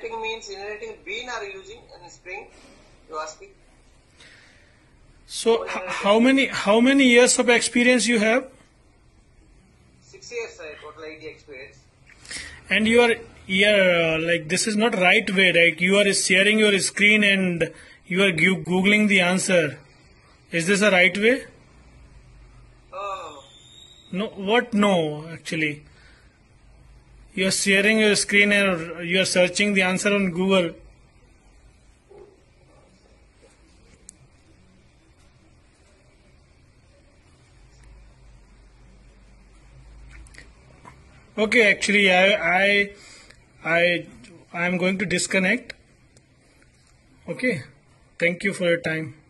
inheriting means inheriting bean are you using in spring? You asking? So how many years of experience you have? 6 years total IT experience. And you are like, this is not right way, right? You are sharing your screen and you are googling the answer. Is this a right way? No, what? No, actually. You are sharing your screen and you are searching the answer on Google. Okay, actually, I am going to disconnect. Okay, thank you for your time.